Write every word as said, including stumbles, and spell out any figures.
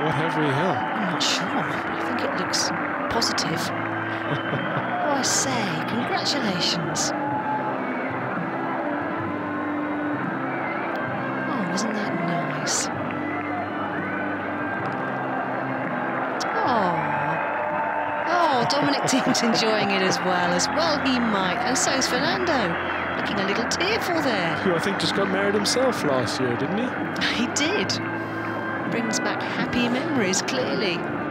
What have we here? I'm not sure. I think it looks positive. Oh, I say, congratulations. Oh, isn't that nice? Oh. Oh, Dominic Thiem's enjoying it as well. As well he might. And so is Fernando. Looking a little tearful there. Who I think just got married himself last year, didn't he? He did. Brings back happy memories, clearly.